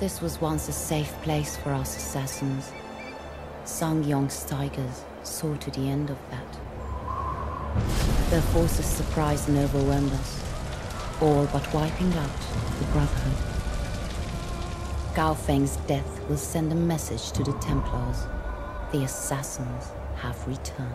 This was once a safe place for us assassins. Sangyong's tigers saw to the end of that. Their forces surprised and overwhelmed us, all but wiping out the Brotherhood. Gao Feng's death will send a message to the Templars. The assassins have returned.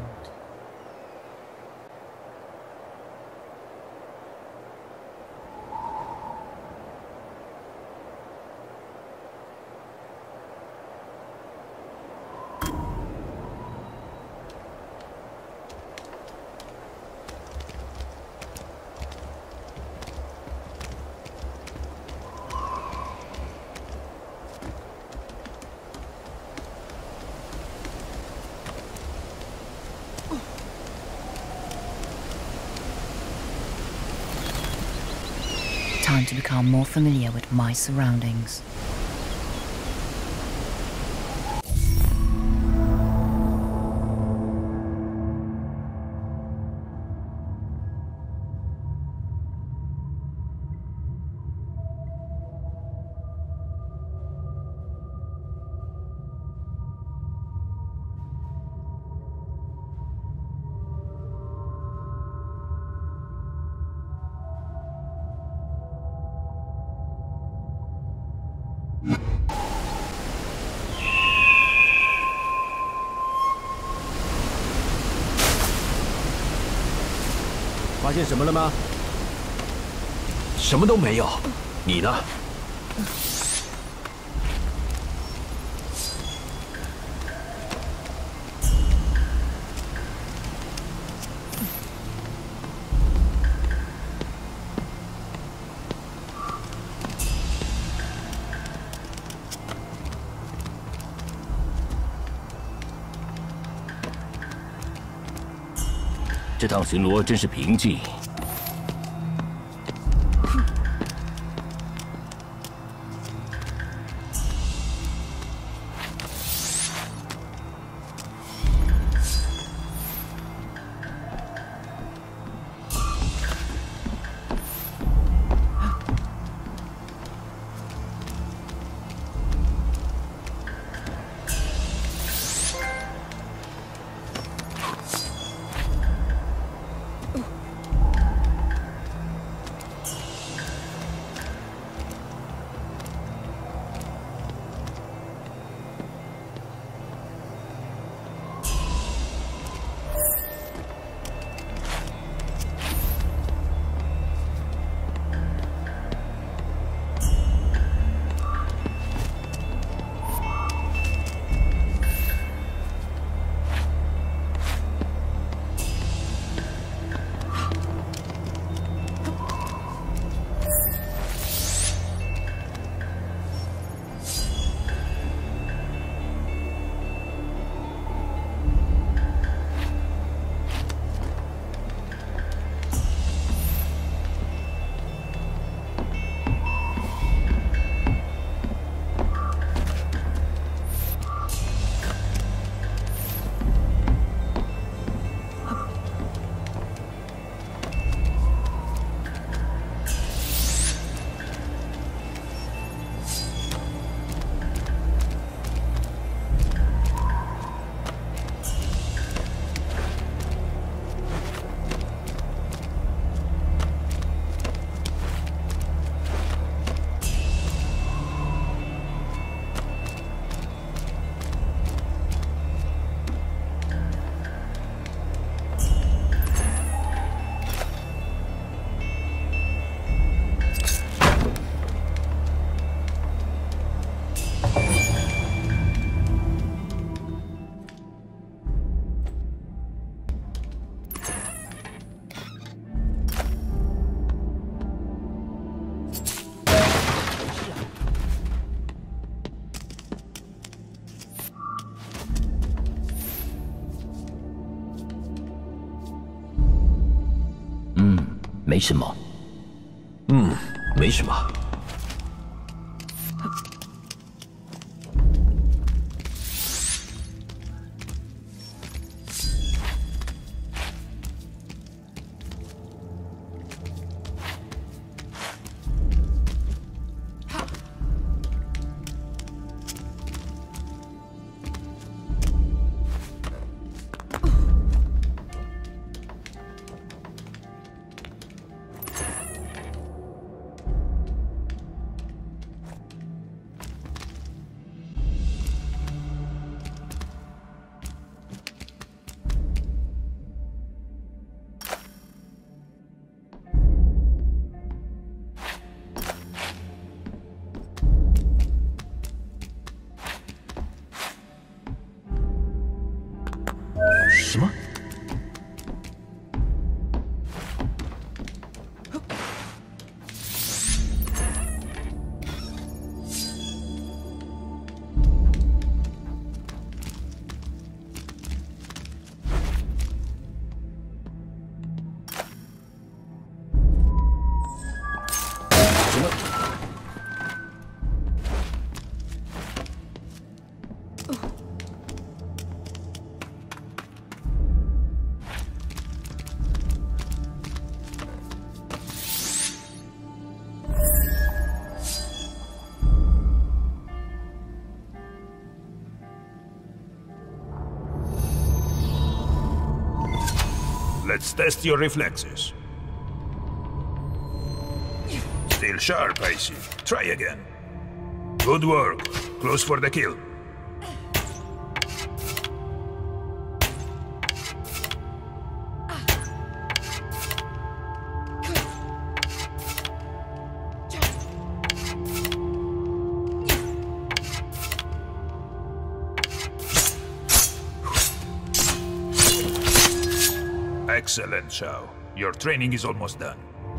Time to become more familiar with my surroundings. 发现什么了吗？ 什么都没有。你呢？这趟巡逻真是平静。 没什么。 没什么。 Let's test your reflexes. Still sharp, I see. Try again. Good work. Close for the kill. Excellent, Shao. Your training is almost done.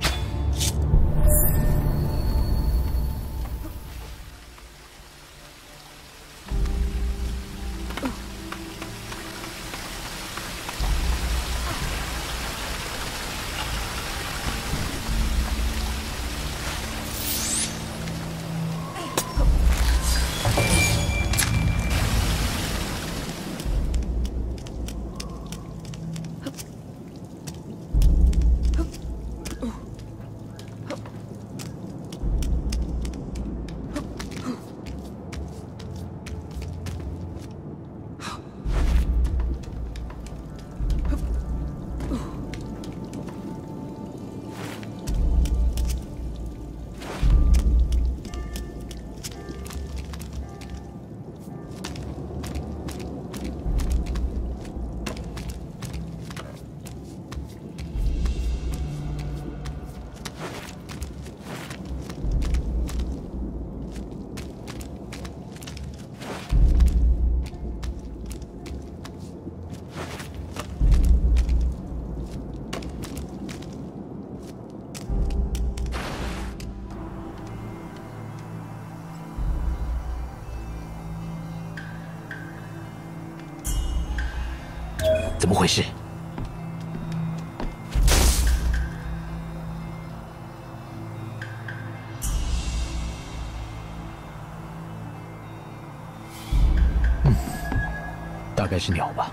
怎么回事？ 大概是鸟吧。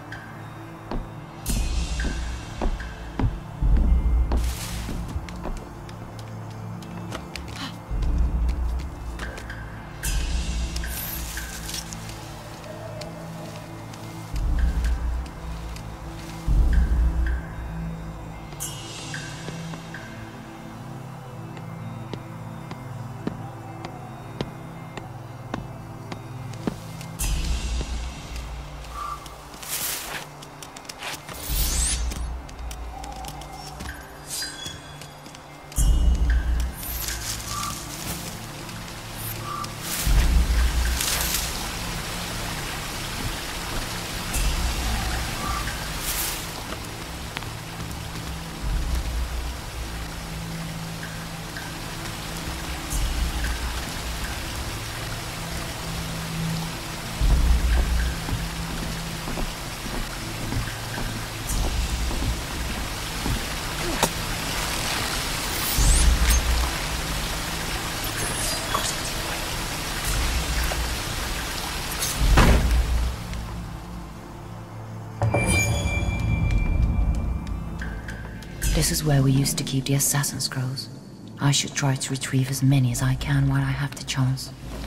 This is where we used to keep the Assassin Scrolls. I should try to retrieve as many as I can while I have the chance.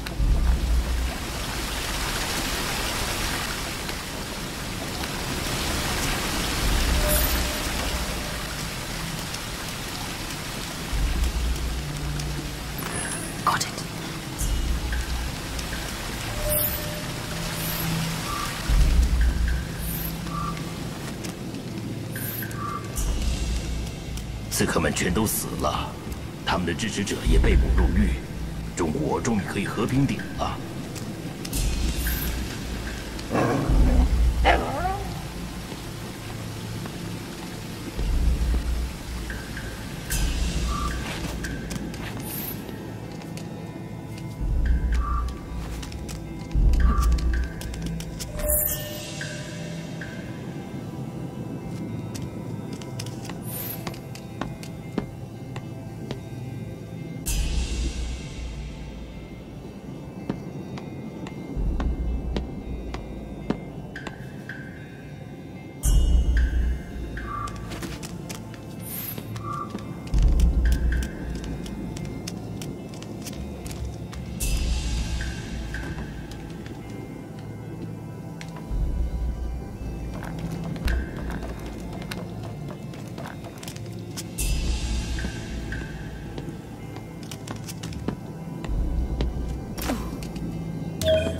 Got it. 刺客们全都死了，他们的支持者也被捕入狱，中国终于可以和平顶了。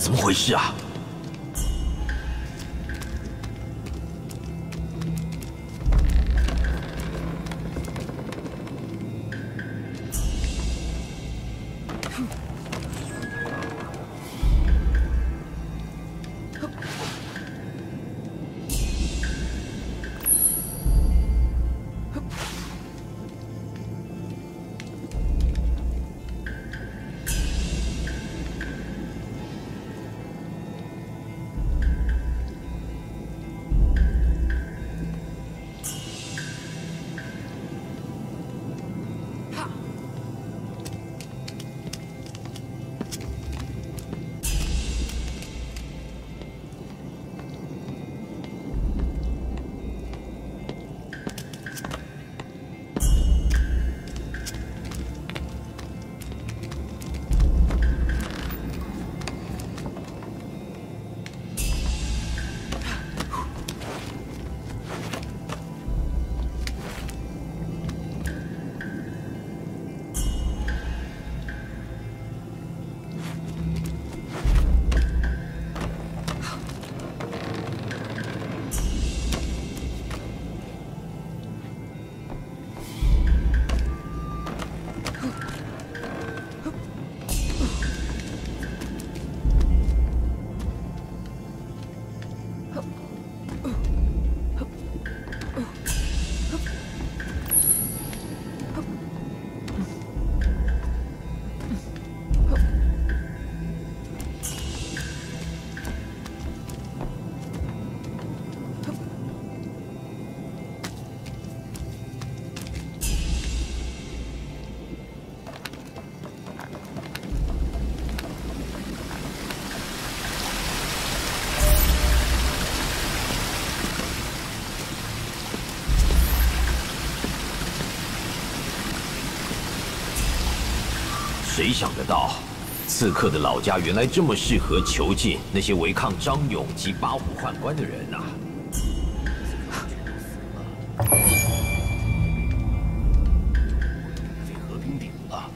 怎么回事啊？谁想得到，刺客的老家原来这么适合囚禁那些违抗张勇及八虎宦官的人啊！ 被和平顶了。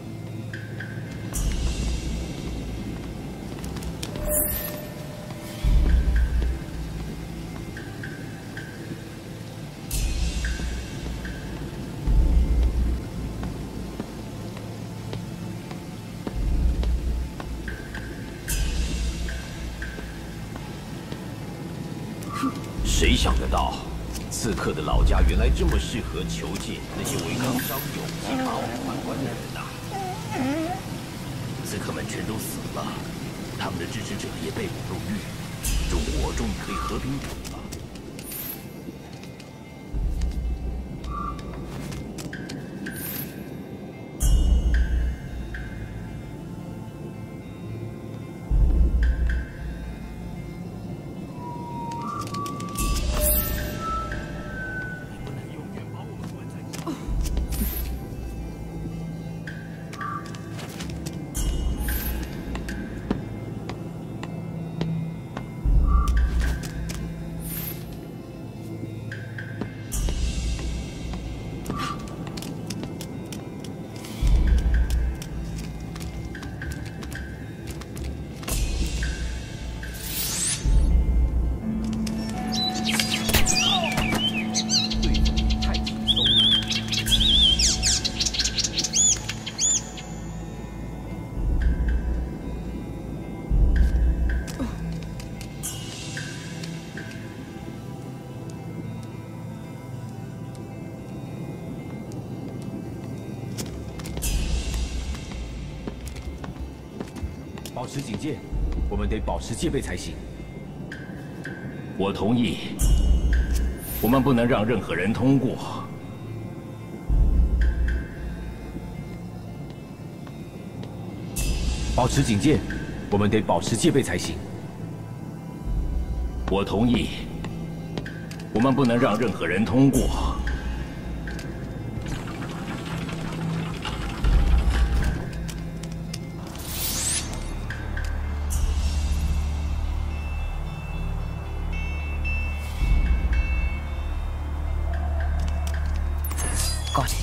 谁想得到，刺客的老家原来这么适合囚禁那些违抗张勇及八虎宦官的人啊！ 刺客们全都死了，他们的支持者也被捕入狱，中国终于可以和平顶了。 保持警戒，我们得保持戒备才行。 我同意，我们不能让任何人通过。 保持警戒，我们得保持戒备才行。 我同意，我们不能让任何人通过。 Got it.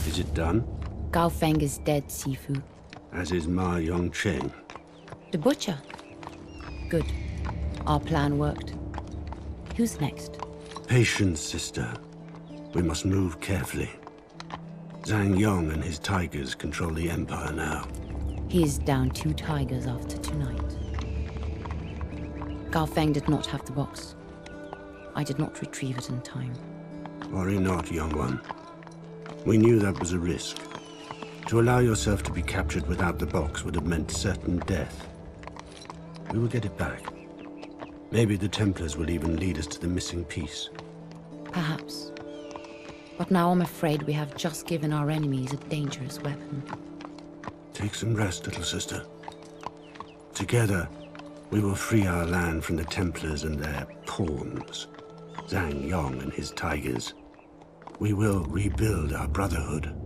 Is it done? Gao Feng is dead, Sifu. As is Ma Yongqing. The butcher? Good. Our plan worked. Who's next? Patience, sister. We must move carefully. Zhang Yong and his tigers control the Empire now. He is down 2 tigers after tonight. Gao Feng did not have the box. I did not retrieve it in time. Worry not, young one. We knew that was a risk. To allow yourself to be captured without the box would have meant certain death. We will get it back. Maybe the Templars will even lead us to the missing piece. Perhaps. But now I'm afraid we have just given our enemies a dangerous weapon. Take some rest, little sister. Together, we will free our land from the Templars and their pawns. Zhang Yong and his tigers. We will rebuild our brotherhood.